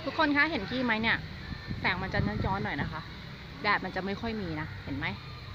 ทุกคนคะเห็นกี้ไหมเนี่ยแสงมันจะย้อนหน่อยนะคะแดดมันจะไม่ค่อยมีนะเห็นไหม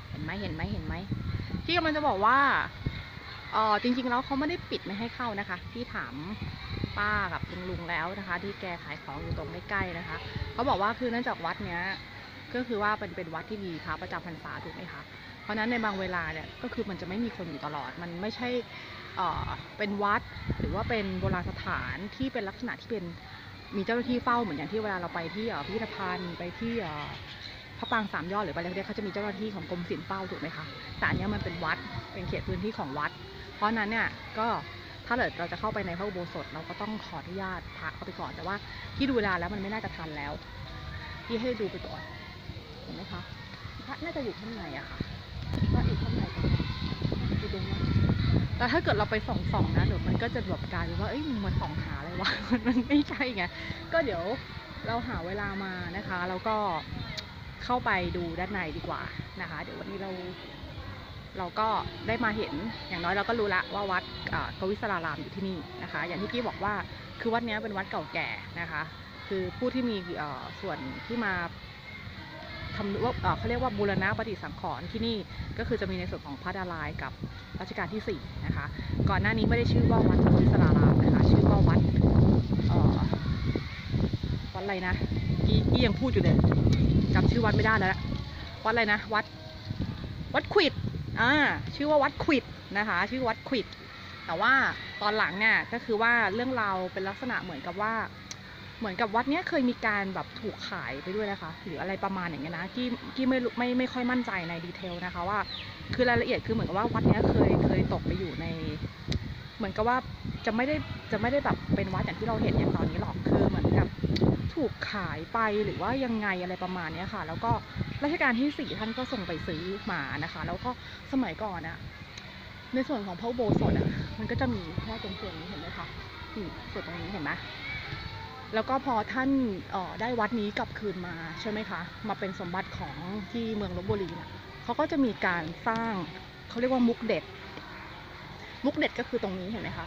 กี้กำลังจะบอกว่าจริงๆแล้วเขาไม่ได้ปิดไม่ให้เข้านะคะที่ถามป้ากับลุงแล้วนะคะที่แกขายของอยู่ตรงใกล้ๆนะคะเขาบอกว่าคือเนื่องจากวัดเนี้ยก็คือว่าเป็นวัดที่มีพระประจำพรรษาถูกไหมคะเพราะนั้นในบางเวลาเนี่ยก็คือมันจะไม่มีคนอยู่ตลอดมันไม่ใช่เป็นวัดหรือว่าเป็นโบราณสถานที่เป็นลักษณะที่เป็นมีเจ้าหน้าที่เฝ้าเหมือนอย่างที่เวลาเราไปที่พิพิธภัณฑ์ไปที่พระปรางสามยอดหรือไปเรื่อยๆเขาจะมีเจ้าหน้าที่ของกรมศิลป์เฝ้าถูกไหมคะแต่อันนี้มันเป็นวัดเป็นเขตพื้นที่ของวัดเพราะนั้นเนี่ยก็ถ้าเราจะเข้าไปในพระอุโบสถเราก็ต้องขออนุญาตพระเข้าไปก่อนแต่ว่าที่ดูเวลาแล้วมันไม่น่าจะทันแล้วที่ให้ดูไปก่อนเห็นไหมคะพระน่าจะอยู่ข้างในอะค่ะพระอยู่ข้างในกันดูตรงนั้นแต่ถ้าเกิดเราไปส่องนะเดี๋ยวมันก็จะแบบกลายเป็นว่าเอ้ยมึงมาส่องหาอะไรวะมันไม่ใช่ไงก็เดี๋ยวเราหาเวลามานะคะแล้วก็เข้าไปดูด้านในดีกว่านะคะเดี๋ยววันนี้เราก็ได้มาเห็นอย่างน้อยเราก็รู้ละว่าวัดกวิศรารามอยู่ที่นี่นะคะอย่างที่กี้บอกว่าคือวัดนี้เป็นวัดเก่าแก่นะคะคือผู้ที่มีส่วนที่มาทำว่าเขาเรียกว่าบูรณะปฏิสังขรณ์ที่นี่ก็คือจะมีในส่วนของพระนารายณ์กับรัชกาลที่4นะคะก่อนหน้านี้ไม่ได้ชื่อว่าวัดกวิศรารามนะคะชื่อว่าวัดอะไรนะกี้ยังพูดอยู่เลยจำชื่อวัดไม่ได้แล้ววัดอะไรนะวัดขวิดชื่อว่าวัดขวิดนะคะชื่อวัดขวิดแต่ว่าตอนหลังเนี่ยก็คือว่าเรื่องราวเป็นลักษณะเหมือนกับวัดเนี้ยเคยมีการแบบถูกขายไปด้วยนะคะหรืออะไรประมาณอย่างเงี้ยนะที่ไม่ค่อยมั่นใจในดีเทลนะคะว่าคือรายละเอียดคือเหมือนกับว่าวัดเนี้ยเคยตกไปอยู่ในเหมือนกับว่าจะไม่ได้แบบเป็นวัดอย่างที่เราเห็นอย่างตอนนี้หรอกคือเหมือนกับถูกขายไปหรือว่ายังไงอะไรประมาณนี้ค่ะแล้วก็รัชกาลที่4ท่านก็ส่งไปซื้อมานะคะแล้วก็สมัยก่อนอะในส่วนของพระอุโบสถอะมันก็จะมีแค่ตรงส่วนนี้เห็นไหมคะนี่ส่วนตรงนี้เห็นไหมแล้วก็พอท่านได้วัดนี้กลับคืนมาใช่ไหมคะมาเป็นสมบัติของที่เมืองลพบุรีเนี่ยเขาก็จะมีการสร้างเขาเรียกว่ามุกเด็ดก็คือตรงนี้เห็นไหมคะ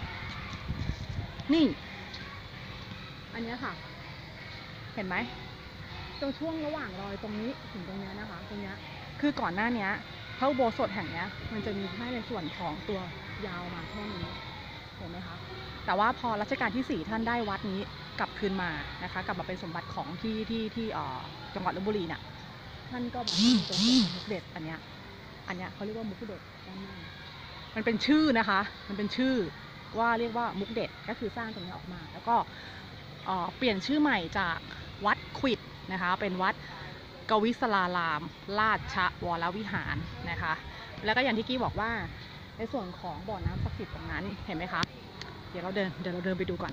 นี่อันนี้ค่ะเห็นไหมตรงช่วงระหว่างรอยตรงนี้ถึงตรงนี้นะคะตรงนี้คือก่อนหน้านี้พระอุโบสถแห่งนี้มันจะมีแค่ในส่วนของตัวยาวมาแค่นี้เห็นไหมคะแต่ว่าพอรัชกาลที่4ท่านได้วัดนี้กลับคืนมานะคะกลับมาเป็นสมบัติของที่จังหวัดลพบุรีเนี่ยท่านก็มาสร้างตรงมุกเด็ดอันเนี้ยเขาเรียกว่ามุกเด็ดด้านหน้ามันเป็นชื่อนะคะมันเป็นชื่อว่าเรียกว่ามุกเด็ดก็คือสร้างตรงนี้ออกมาแล้วก็เปลี่ยนชื่อใหม่จากวัดขวิดนะคะเป็นวัดกวิศรารามราชวรวิหารนะคะแล้วก็อย่างที่กี้บอกว่าในส่วนของบ่อน้ำศักดิ์สิทธิ์ตรงนั้นเห็นไหมคะเดี๋ยวเราเดินไปดูก่อน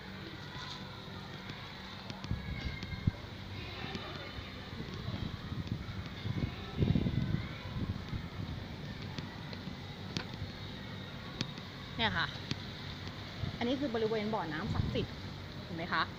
เนี่ยค่ะอันนี้คือบริเวณบ่อน้ำศักดิ์สิทธิ์เห็นไหมคะ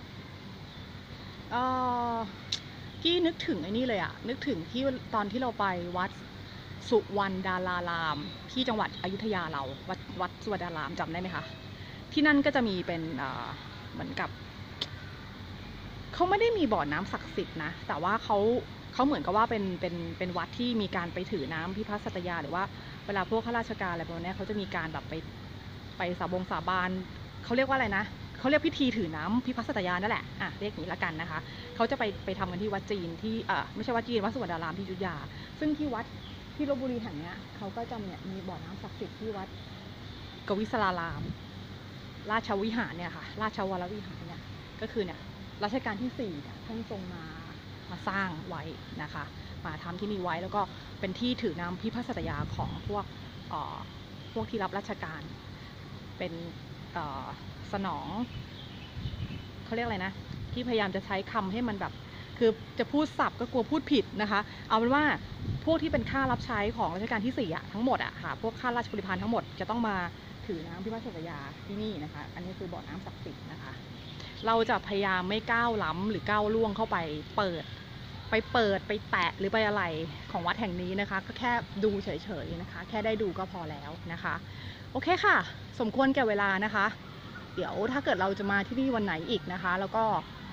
กี้นึกถึงไอ้นี่เลยอะนึกถึงที่ตอนที่เราไปวัดสุวรรณดารารามที่จังหวัดอยุธยาเราวัดสุวรรณดารามจำได้ไหมคะที่นั่นก็จะมีเป็นเหมือนกับเขาไม่ได้มีบ่อน้ำศักดิ์สิทธิ์นะแต่ว่าเขาเหมือนกับว่าเป็นวัดที่มีการไปถือน้ำพิพัฒน์สัตยาหรือว่าเวลาพวกข้าราชการอะไรพวกนี้เขาจะมีการแบบไปสาบานเขาเรียกว่าอะไรนะเขาเรียกพิธีถือน้ำพิพัฒน์สัตยานั่นแหละเรียกอย่างนี้ละกันนะคะเขาจะไปทำกันที่วัดจีนที่ไม่ใช่วัดจีนวัดสุวรรณดารามที่อยุธยาซึ่งที่วัดที่ลพบุรีแห่งนี้เขาก็จะมีบ่อน้ำศักดิ์สิทธิ์ที่วัดกวิศรารามราชวิหารเนี่ยค่ะราชวรวิหารเนี่ยก็คือเนี่ยรัชกาลที่4เนี่ยท่านทรงมาสร้างไว้นะคะมาทำที่นี่ไว้แล้วก็เป็นที่ถือน้ำพิพัฒน์สัตยาของพวกที่รับราชการเป็นสนองเขาเรียกอะไรนะที่พยายามจะใช้คำให้มันแบบคือจะพูดศัพท์ก็กลัวพูดผิดนะคะเอาเป็นว่าพวกที่เป็นข้ารับใช้ของรัชกาลที่4ทั้งหมดค่ะพวกข้าราชบริพารทั้งหมดจะต้องมาถือน้ำพิพัฒน์สัตยาที่นี่นะคะอันนี้คือบ่อน้ำศักดิ์สิทธิ์นะคะเราจะพยายามไม่ก้าวล้ำหรือก้าวล่วงเข้าไปเปิดไปแตะหรือไปอะไรของวัดแห่งนี้นะคะก็แค่ดูเฉยๆนะคะแค่ได้ดูก็พอแล้วนะคะโอเคค่ะสมควรแก่เวลานะคะเดี๋ยวถ้าเกิดเราจะมาที่นี่วันไหนอีกนะคะแล้วก็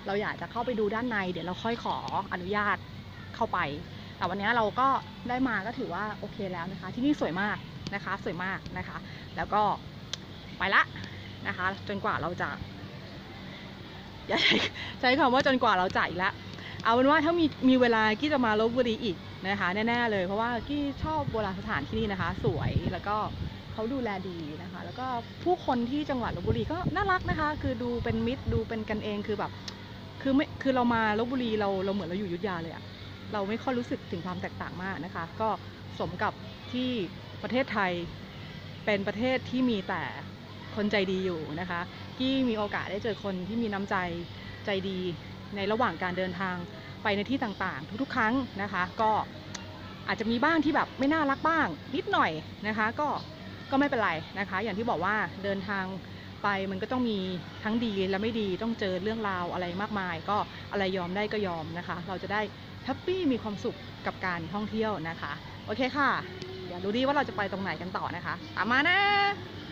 เราอยากจะเข้าไปดูด้านในเดี๋ยวเราค่อยขออนุญาตเข้าไปแต่วันนี้เราก็ได้มาก็ถือว่าโอเคแล้วนะคะที่นี่สวยมากนะคะสวยมากนะคะแล้วก็ไปละนะคะจนกว่าเราจะอย่าใช้คำว่าจนกว่าเราจะอีกแล้วเอาเป็นว่าถ้ามีเวลากี้จะมาลพบุรีอีกนะคะแน่ๆเลยเพราะว่ากี้ชอบโบราณสถานที่นี่นะคะสวยแล้วก็เขาดูแลดีนะคะแล้วก็ผู้คนที่จังหวัดลพบุรีก็น่ารักนะคะคือดูเป็นมิตรดูเป็นกันเองคือแบบคือเรามาลพบุรีเราเหมือนเราอยู่อยุธยาเลยอะเราไม่ค่อยรู้สึกถึงความแตกต่างมากนะคะก็สมกับที่ประเทศไทยเป็นประเทศที่มีแต่คนใจดีอยู่นะคะกี้มีโอกาสได้เจอคนที่มีน้ำใจดีในระหว่างการเดินทางไปในที่ต่างๆทุกๆครั้งนะคะก็อาจจะมีบ้างที่แบบไม่น่ารักบ้างนิดหน่อยนะคะก็ไม่เป็นไรนะคะอย่างที่บอกว่าเดินทางไปมันก็ต้องมีทั้งดีและไม่ดีต้องเจอเรื่องราวอะไรมากมายก็อะไรยอมได้ก็ยอมนะคะเราจะได้แฮปปี้มีความสุขกับการท่องเที่ยวนะคะโอเคค่ะเดี๋ยวดูดีว่าเราจะไปตรงไหนกันต่อนะคะตามมานะ